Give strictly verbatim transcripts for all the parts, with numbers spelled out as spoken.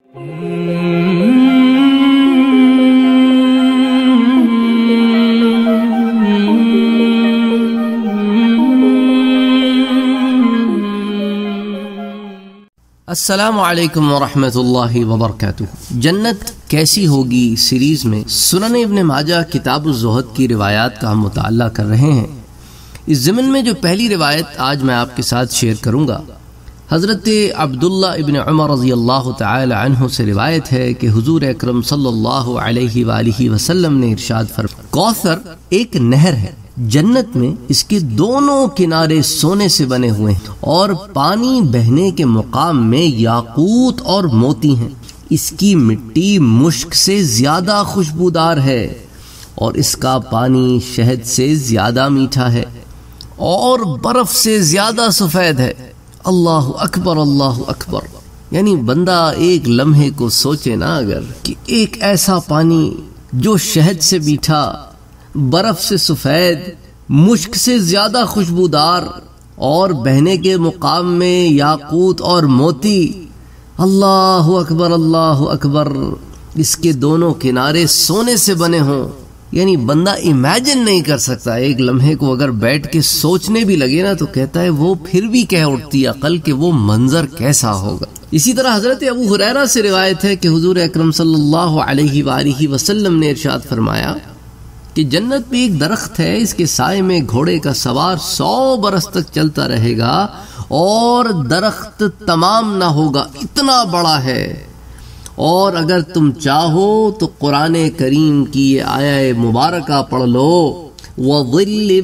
السلام علیکم ورحمۃ اللہ وبرکاتہ۔ جنت کیسی ہوگی سیریز میں سنن ابن ماجہ کتاب الزہد کی روایات کا ہم مطالعہ کر رہے ہیں۔ اس ضمن میں جو پہلی روایت آج میں آپ کے ساتھ شیئر کروں گا، حضرت عبداللہ ابن عمر رضی اللہ تعالی عنہ سے روایت ہے کہ حضور اکرم صلی اللہ علیہ وآلہ وسلم نے ارشاد فرمایا، کوثر ایک نہر ہے جنت میں، اس کے دونوں کنارے سونے سے بنے ہوئے ہیں اور پانی بہنے کے مقام میں یاقوت اور موتی ہیں، اس کی مٹی مشک سے زیادہ خوشبودار ہے اور اس کا پانی شہد سے زیادہ میٹھا ہے اور برف سے زیادہ سفید ہے۔ اللہ اکبر اللہ اکبر۔ یعنی بندہ ایک لمحے کو سوچے نا، اگر کہ ایک ایسا پانی جو شہد سے میٹھا، برف سے سفید، مشک سے زیادہ خوشبودار اور بہنے کے مقام میں یاقوت اور موتی، اللہ اکبر اللہ اکبر، اس کے دونوں کنارے سونے سے بنے ہوں، یعنی بندہ امیجن نہیں کر سکتا۔ ایک لمحے کو اگر بیٹھ کے سوچنے بھی لگے نا تو کہتا ہے وہ پھر بھی کہہ اٹھتی عقل کہ وہ منظر کیسا ہوگا۔ اسی طرح حضرت ابو ہریرہ سے روایت ہے کہ حضور اکرم صلی اللہ علیہ وآلہ وسلم نے ارشاد فرمایا کہ جنت میں ایک درخت ہے، اس کے سائے میں گھوڑے کا سوار سو برس تک چلتا رہے گا اور درخت تمام نہ ہوگا، اتنا بڑا ہے۔ اور اگر تم چاہو تو قرآن کریم کی یہ آیہ مبارکہ پڑھ لو، وَظِلٍّ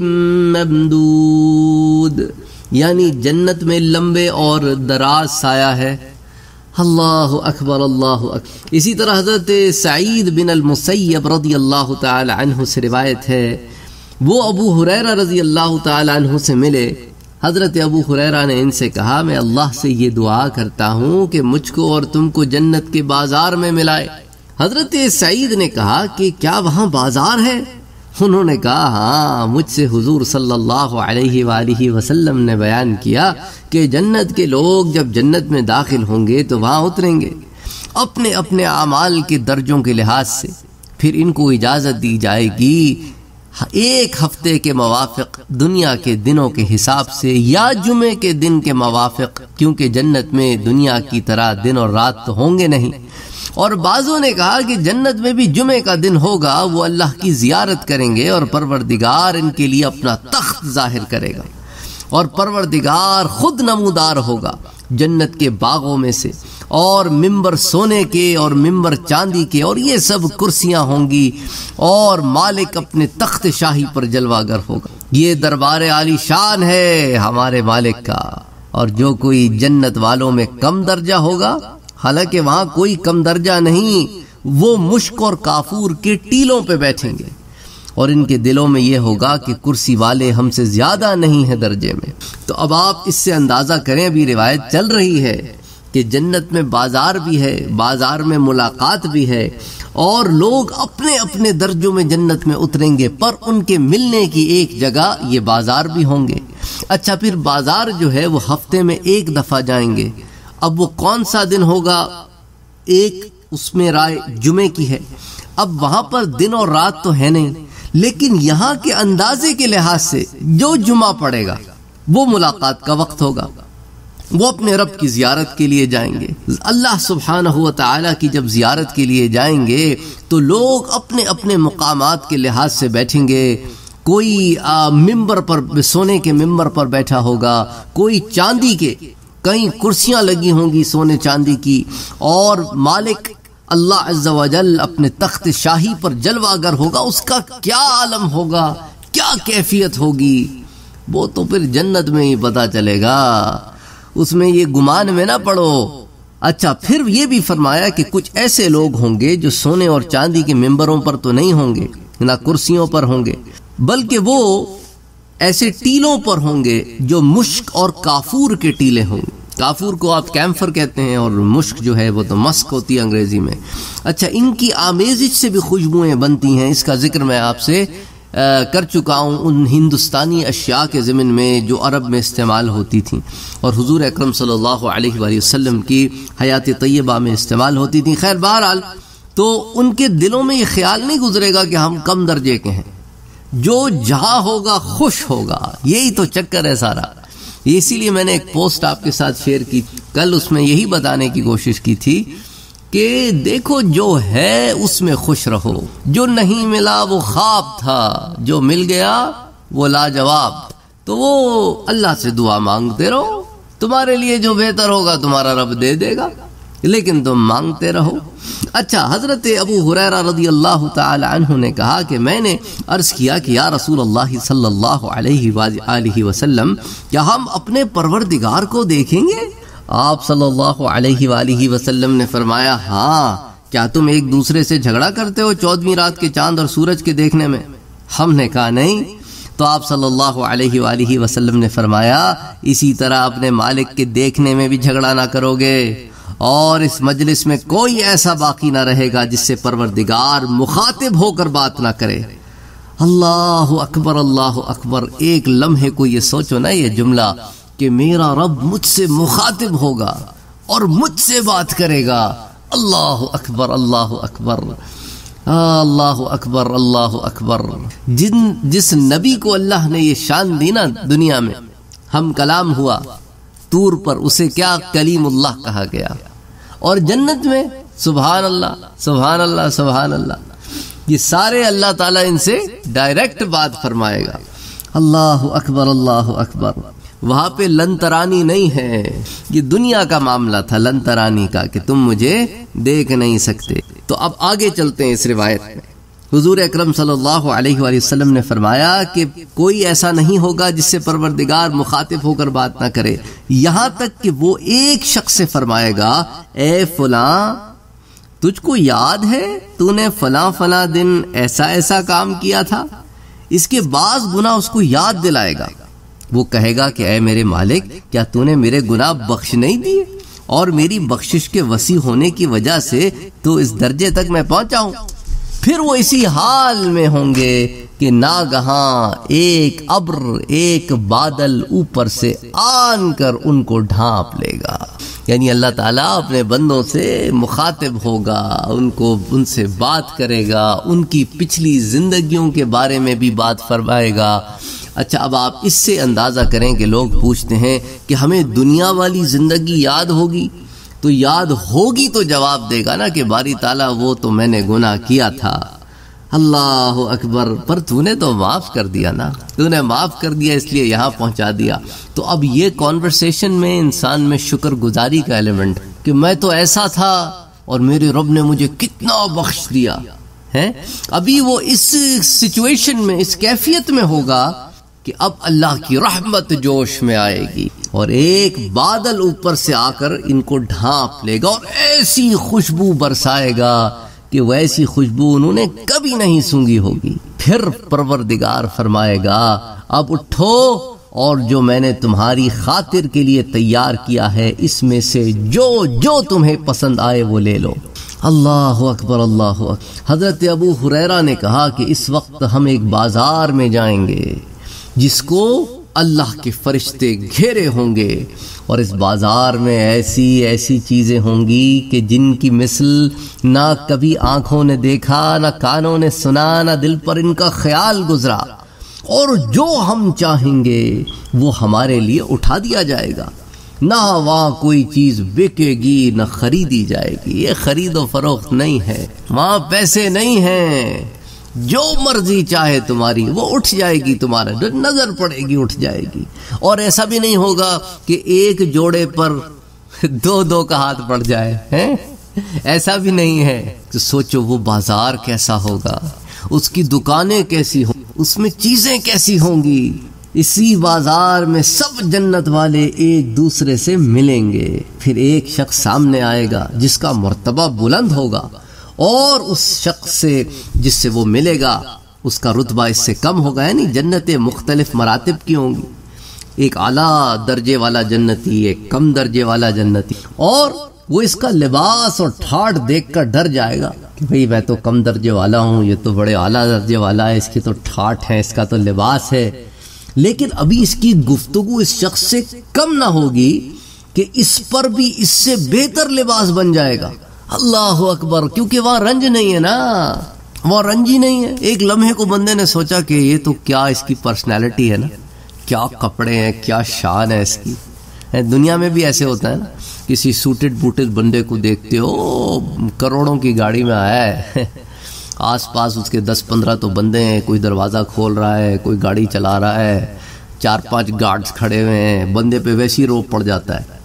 مَّمْدُودٍ، یعنی جنت میں لمبے اور دراز سایہ ہے۔ اللہ اکبر اللہ اکبر۔ اسی طرح حضرت سعید بن المسیب رضی اللہ تعالی عنہ سے روایت ہے، وہ ابو ہریرہ رضی اللہ تعالی عنہ سے ملے۔ حضرت ابو ہریرہ نے ان سے کہا، میں اللہ سے یہ دعا کرتا ہوں کہ مجھ کو اور تم کو جنت کے بازار میں ملائے۔ حضرت سعید نے کہا کہ کیا وہاں بازار ہے؟ انہوں نے کہا ہاں، مجھ سے حضور صلی اللہ علیہ وآلہ وسلم نے بیان کیا کہ جنت کے لوگ جب جنت میں داخل ہوں گے تو وہاں اتریں گے اپنے اپنے اعمال کے درجوں کے لحاظ سے، پھر ان کو اجازت دی جائے گی ایک ہفتے کے موافق دنیا کے دنوں کے حساب سے یا جمعے کے دن کے موافق، کیونکہ جنت میں دنیا کی طرح دن اور رات تو ہوں گے نہیں۔ اور بعضوں نے کہا کہ جنت میں بھی جمعے کا دن ہوگا، وہ اللہ کی زیارت کریں گے اور پروردگار ان کے لیے اپنا تخت ظاہر کرے گا اور پروردگار خود نمودار ہوگا جنت کے باغوں میں سے، اور ممبر سونے کے اور ممبر چاندی کے، اور یہ سب کرسیاں ہوں گی اور مالک اپنے تخت شاہی پر جلوہ گر ہوگا۔ یہ دربار عالی شان ہے ہمارے مالک کا۔ اور جو کوئی جنت والوں میں کم درجہ ہوگا، حالانکہ وہاں کوئی کم درجہ نہیں، وہ مشک اور کافور کے ٹیلوں پہ بیٹھیں گے اور ان کے دلوں میں یہ ہوگا کہ کرسی والے ہم سے زیادہ نہیں ہیں درجے میں۔ تو اب آپ اس سے اندازہ کریں، ابھی روایت چل رہی ہے کہ جنت میں بازار بھی ہے، بازار میں ملاقات بھی ہے، اور لوگ اپنے اپنے درجوں میں جنت میں اتریں گے، پر ان کے ملنے کی ایک جگہ یہ بازار بھی ہوں گے۔ اچھا، پھر بازار جو ہے وہ ہفتے میں ایک دفعہ جائیں گے۔ اب وہ کون سا دن ہوگا؟ ایک اس میں رائے جمعے کی ہے۔ اب وہاں پر دن اور رات تو ہے نہیں، لیکن یہاں کے اندازے کے لحاظ سے جو جمعہ پڑے گا وہ ملاقات کا وقت ہوگا، وہ اپنے رب کی زیارت کے لیے جائیں گے۔ اللہ سبحانہ و تعالی کی جب زیارت کے لیے جائیں گے تو لوگ اپنے اپنے مقامات کے لحاظ سے بیٹھیں گے۔ کوئی ممبر پر، سونے کے ممبر پر بیٹھا ہوگا، کوئی چاندی کے، کئی کرسیاں لگی ہوں گی سونے چاندی کی، اور مالک اللہ عز و جل اپنے تخت شاہی پر جلوہ گر ہوگا۔ اس کا کیا عالم ہوگا، کیا کیفیت ہوگی، وہ تو پھر جنت میں ہی پتہ چلے گا، اس میں یہ گمان میں نہ پڑو۔ اچھا، پھر یہ بھی فرمایا کہ کچھ ایسے لوگ ہوں گے جو سونے اور چاندی کے ممبروں پر تو نہیں ہوں گے، نہ کرسیوں پر ہوں گے، بلکہ وہ ایسے ٹیلوں پر ہوں گے جو مشک اور کافور کے ٹیلے ہوں گے۔ کافور کو آپ کیمفر کہتے ہیں اور مشک جو ہے وہ تو مسک ہوتی ہے انگریزی میں۔ اچھا، ان کی آمیزش سے بھی خوشبوئیں بنتی ہیں، اس کا ذکر میں آپ سے کر چکا ہوں ان ہندوستانی اشیاء کے ضمن میں جو عرب میں استعمال ہوتی تھیں اور حضور اکرم صلی اللہ علیہ وآلہ وسلم کی حیات طیبہ میں استعمال ہوتی تھیں. خیر بہرحال تو ان کے دلوں میں یہ خیال نہیں گزرے گا کہ ہم کم درجے کے ہیں. جو جہاں ہوگا خوش ہوگا، یہی تو چکر ہے سارا. اسی لیے میں نے ایک پوسٹ آپ کے ساتھ شیئر کی کل، اس میں یہی بتانے کی کوشش کی تھی کہ دیکھو جو ہے اس میں خوش رہو. جو نہیں ملا وہ خواب تھا، جو مل گیا وہ لاجواب. تو وہ اللہ سے دعا مانگتے رہو، تمہارے لیے جو بہتر ہوگا تمہارا رب دے دے گا، لیکن تم مانگتے رہو. اچھا، حضرت ابو ہریرہ رضی اللہ تعالی عنہ نے کہا کہ میں نے عرض کیا کہ یا رسول اللہ صلی اللہ علیہ وآلہ وسلم، کیا ہم اپنے پروردگار کو دیکھیں گے؟ آپ صلی اللہ علیہ وآلہ وسلم نے فرمایا ہاں، کیا تم ایک دوسرے سے جھگڑا کرتے ہو چودہویں رات کے چاند اور سورج کے دیکھنے میں؟ ہم نے کہا نہیں. تو آپ صلی اللہ علیہ وآلہ وسلم نے فرمایا اسی طرح اپنے مالک کے دیکھنے میں بھی جھگڑا نہ کرو گے، اور اس مجلس میں کوئی ایسا باقی نہ رہے گا جس سے پروردگار مخاطب ہو کر بات نہ کرے. اللہ اکبر، اللہ اکبر. ایک لمحے کو یہ سوچو نا یہ جملہ کہ میرا رب مجھ سے مخاطب ہوگا اور مجھ سے بات کرے گا. اللہ اکبر، اللہ اکبر، اللہ اکبر، اللہ اکبر. جن جس نبی کو اللہ نے یہ شان دی نا دنیا میں، ہم کلام ہوا طور پر، اسے کیا کلیم اللہ کہا گیا. اور جنت میں سبحان اللہ سبحان اللہ سبحان اللہ، یہ سارے اللہ تعالیٰ ان سے ڈائریکٹ بات فرمائے گا. اللہ اکبر، اللہ اکبر. وہاں پہ لن ترانی نہیں ہے، یہ دنیا کا معاملہ تھا لن ترانی کا کہ تم مجھے دیکھ نہیں سکتے. تو اب آگے چلتے ہیں اس روایت میں. حضور اکرم صلی اللہ علیہ وآلہ وسلم نے فرمایا کہ کوئی ایسا نہیں ہوگا جس سے پروردگار مخاطب ہو کر بات نہ کرے، یہاں تک کہ وہ ایک شخص سے فرمائے گا اے فلاں، تجھ کو یاد ہے تو نے فلاں فلاں دن ایسا ایسا کام کیا تھا. اس کے بعض گناہ اس کو یاد دلائے گا. وہ کہے گا کہ اے میرے مالک، کیا تو نے میرے گناہ بخش نہیں دیے؟ اور میری بخشش کے وسیع ہونے کی وجہ سے تو اس درجے تک میں پہنچا ہوں. پھر وہ اسی حال میں ہوں گے کہ ناگہاں ایک ابر، ایک بادل اوپر سے آن کر ان کو ڈھانپ لے گا. یعنی اللہ تعالیٰ اپنے بندوں سے مخاطب ہوگا، ان کو ان سے بات کرے گا، ان کی پچھلی زندگیوں کے بارے میں بھی بات فرمائے گا. اچھا، اب آپ اس سے اندازہ کریں کہ لوگ پوچھتے ہیں کہ ہمیں دنیا والی زندگی یاد ہوگی، تو یاد ہوگی تو جواب دے گا نا کہ باری تعالیٰ وہ تو میں نے گناہ کیا تھا. اللہ اکبر. پر تو نے تو معاف کر دیا نا، تو نے معاف کر دیا اس لیے یہاں پہنچا دیا. تو اب یہ کانورسیشن میں انسان میں شکر گزاری کا ایلیمنٹ کہ میں تو ایسا تھا اور میرے رب نے مجھے کتنا بخش دیا ہے. ابھی وہ اس سچویشن میں، اس کیفیت میں ہوگا کہ اب اللہ کی رحمت جوش میں آئے گی اور ایک بادل اوپر سے آ کر ان کو ڈھانپ لے گا اور ایسی خوشبو برسائے گا کہ ویسی خوشبو انہوں نے کبھی نہیں سونگھی ہوگی. پھر پروردگار فرمائے گا اب اٹھو اور جو میں نے تمہاری خاطر کے لیے تیار کیا ہے اس میں سے جو جو تمہیں پسند آئے وہ لے لو. اللہ اکبر، اللہ اکبر. حضرت ابو ہریرہ نے کہا کہ اس وقت ہم ایک بازار میں جائیں گے جس کو اللہ کے فرشتے گھیرے ہوں گے، اور اس بازار میں ایسی ایسی چیزیں ہوں گی کہ جن کی مثل نہ کبھی آنکھوں نے دیکھا، نہ کانوں نے سنا، نہ دل پر ان کا خیال گزرا. اور جو ہم چاہیں گے وہ ہمارے لیے اٹھا دیا جائے گا. نہ وہاں کوئی چیز بکے گی نہ خریدی جائے گی. یہ خرید و فروخت نہیں ہے، وہاں پیسے نہیں ہیں. جو مرضی چاہے تمہاری وہ اٹھ جائے گی، تمہارا جو نظر پڑے گی اٹھ جائے گی. اور ایسا بھی نہیں ہوگا کہ ایک جوڑے پر دو دو کا ہاتھ پڑ جائے ہیں، ایسا بھی نہیں ہے. تو سوچو وہ بازار کیسا ہوگا، اس کی دکانیں کیسی ہوں، اس میں چیزیں کیسی ہوں گی. اسی بازار میں سب جنت والے ایک دوسرے سے ملیں گے. پھر ایک شخص سامنے آئے گا جس کا مرتبہ بلند ہوگا، اور اس شخص سے جس سے وہ ملے گا اس کا رتبہ اس سے کم ہوگا. یعنی جنتیں مختلف مراتب کی ہوں گی، ایک اعلیٰ درجے والا جنتی، ایک کم درجے والا جنتی. اور وہ اس کا لباس اور ٹھاٹ دیکھ کر ڈر جائے گا کہ بھئی میں تو کم درجے والا ہوں، یہ تو بڑے اعلیٰ درجے والا ہے، اس کی تو ٹھاٹھ ہے، اس کا تو لباس ہے، لیکن ابھی اس کی گفتگو اس شخص سے کم نہ ہوگی کہ اس پر بھی اس سے بہتر لباس بن جائے گا۔ اللہ اکبر، کیونکہ وہاں رنج نہیں ہے نا، وہاں رنج ہی نہیں ہے۔ ایک لمحے کو بندے نے سوچا کہ یہ تو کیا اس کی پرسنالٹی ہے نا، کیا کپڑے ہیں، کیا شان ہے اس کی۔ دنیا میں بھی ایسے ہوتا ہے نا، کسی سوٹڈ بوٹڈ بندے کو دیکھتے ہو کروڑوں کی گاڑی میں آیا ہے، آس پاس اس کے دس پندرہ تو بندے ہیں، کوئی دروازہ کھول رہا ہے، کوئی گاڑی چلا رہا ہے، چار پانچ گارڈز کھڑے ہوئے ہیں، بندے پہ ویسے ہی روپ پڑ جاتا ہے۔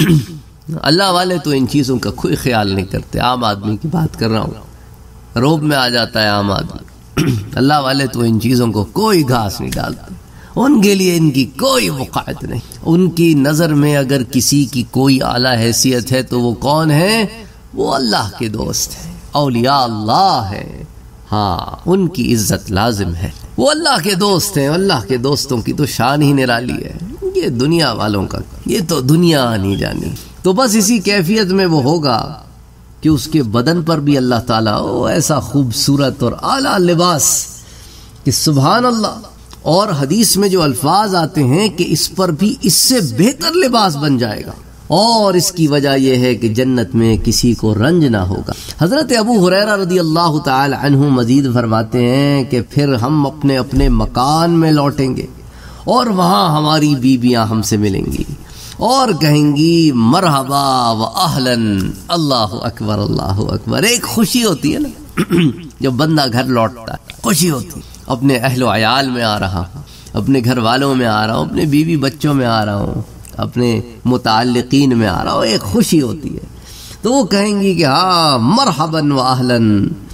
اللہ والے تو ان چیزوں کا کوئی خیال نہیں کرتے، عام آدمی کی بات کر رہا ہوں، روب میں آ جاتا ہے عام آدمی۔ اللہ والے تو ان چیزوں کو کوئی گھاس نہیں ڈالتے، ان کے لیے ان کی کوئی وقعت نہیں۔ ان کی نظر میں اگر کسی کی کوئی اعلیٰ حیثیت ہے تو وہ کون ہے؟ وہ اللہ کے دوست ہیں، اولیاء اللہ ہے، ہاں ان کی عزت لازم ہے، وہ اللہ کے دوست ہیں۔ اللہ کے دوستوں کی تو شان ہی نرالی ہے، یہ دنیا والوں کا یہ تو دنیا نہیں جانی۔ تو بس اسی کیفیت میں وہ ہوگا کہ اس کے بدن پر بھی اللہ تعالیٰ او ایسا خوبصورت اور اعلیٰ لباس کہ سبحان اللہ، اور حدیث میں جو الفاظ آتے ہیں کہ اس پر بھی اس سے بہتر لباس بن جائے گا، اور اس کی وجہ یہ ہے کہ جنت میں کسی کو رنج نہ ہوگا۔ حضرت ابو ہریرہ رضی اللہ تعالی عنہ مزید فرماتے ہیں کہ پھر ہم اپنے اپنے مکان میں لوٹیں گے اور وہاں ہماری بیویاں ہم سے ملیں گی اور کہیں گی مرحبا و اہلاً، اللہ اکبر اللہ اکبر۔ ایک خوشی ہوتی ہے نا جب بندہ گھر لوٹتا ہے، خوشی ہوتی ہے، اپنے اہل و عیال میں آ رہا ہوں، اپنے گھر والوں میں آ رہا ہوں، اپنے بیوی بچوں میں آ رہا ہوں، اپنے متعلقین میں آ رہا ہوں، ایک خوشی ہوتی ہے۔ تو وہ کہیں گی کہ ہاں مرحباً و اہلاً،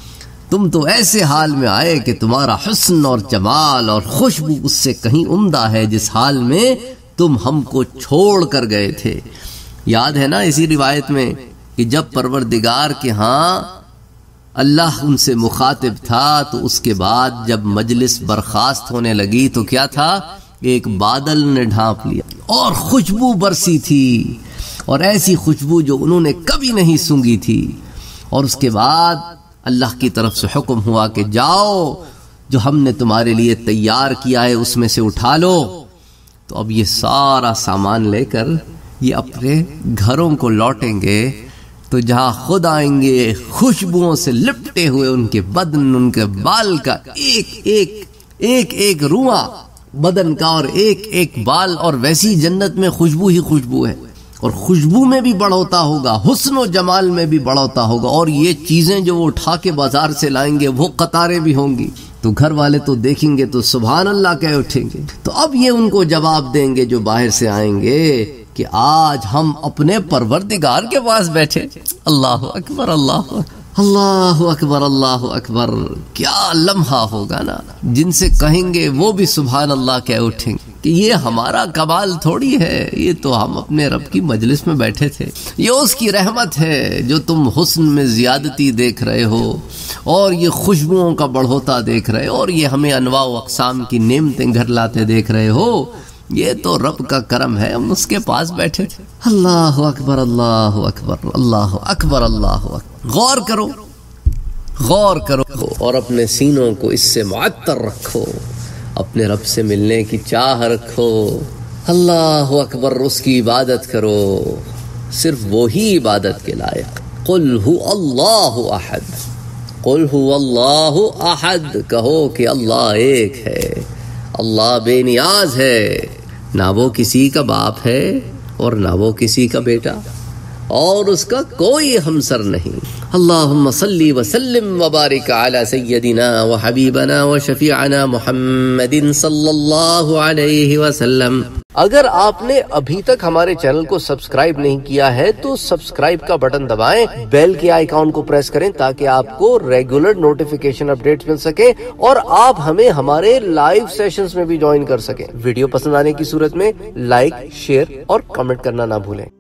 تم تو ایسے حال میں آئے کہ تمہارا حسن اور جمال اور خوشبو اس سے کہیں عمدہ ہے جس حال میں تم ہم کو چھوڑ کر گئے تھے۔ یاد ہے نا اسی روایت میں کہ جب پروردگار کے ہاں اللہ ان سے مخاطب تھا تو اس کے بعد جب مجلس برخاست ہونے لگی تو کیا تھا؟ ایک بادل نے ڈھانپ لیا اور خوشبو برسی تھی، اور ایسی خوشبو جو انہوں نے کبھی نہیں سونگھی تھی، اور اس کے بعد اللہ کی طرف سے حکم ہوا کہ جاؤ جو ہم نے تمہارے لیے تیار کیا ہے اس میں سے اٹھا لو۔ تو اب یہ سارا سامان لے کر یہ اپنے گھروں کو لوٹیں گے، تو جہاں خود آئیں گے خوشبوؤں سے لپٹے ہوئے ان کے بدن، ان کے بال کا ایک ایک ایک ایک رواں بدن کا اور ایک ایک بال، اور ویسی جنت میں خوشبو ہی خوشبو ہے، اور خوشبو میں بھی بڑھوتا ہوگا، حسن و جمال میں بھی بڑھوتا ہوگا، اور یہ چیزیں جو وہ اٹھا کے بازار سے لائیں گے وہ قطاریں بھی ہوں گی، تو گھر والے تو دیکھیں گے تو سبحان اللہ کہہ اٹھیں گے۔ تو اب یہ ان کو جواب دیں گے جو باہر سے آئیں گے کہ آج ہم اپنے پروردگار کے پاس بیٹھے۔ اللہ اکبر اللہ اللہ اکبر اللہ اکبر، کیا لمحہ ہوگا نا، جن سے کہیں گے وہ بھی سبحان اللہ کہہ اٹھیں گے کہ یہ ہمارا کمال تھوڑی ہے، یہ تو ہم اپنے رب کی مجلس میں بیٹھے تھے، یہ اس کی رحمت ہے جو تم حسن میں زیادتی دیکھ رہے ہو اور یہ خوشبوؤں کا بڑھوتا دیکھ رہے ہو اور یہ ہمیں انواع و اقسام کی نعمتیں گھر لاتے دیکھ رہے ہو، یہ تو رب کا کرم ہے، ہم اس کے پاس بیٹھے تھے۔ اللہ اکبر اللہ اکبر اللہ اکبر اللہ اکبر۔ غور کرو غور کرو اور اپنے سینوں کو اس سے معطر رکھو، اپنے رب سے ملنے کی چاہ رکھو، اللہ اکبر، اس کی عبادت کرو، صرف وہی عبادت کے لائق۔ قل هو اللہ احد، قل هو اللہ احد، کہو کہ اللہ ایک ہے، اللہ بے نیاز ہے، نہ وہ کسی کا باپ ہے اور نہ وہ کسی کا بیٹا، اور اس کا کوئی ہمسر نہیں۔ اللہم صلی وسلم وبارک علی سیدنا و حبیبنا و شفیعنا محمد صلی اللہ علیہ وسلم۔ اگر آپ نے ابھی تک ہمارے چینل کو سبسکرائب نہیں کیا ہے تو سبسکرائب کا بٹن دبائیں، بیل کے آئیکن کو پریس کریں تاکہ آپ کو ریگولر نوٹیفیکیشن اپڈیٹس مل سکے اور آپ ہمیں ہمارے لائیو سیشنز میں بھی جوائن کر سکیں۔ ویڈیو پسند آنے کی صورت میں لائک، شیئر اور کمنٹ کرنا نہ بھولیں۔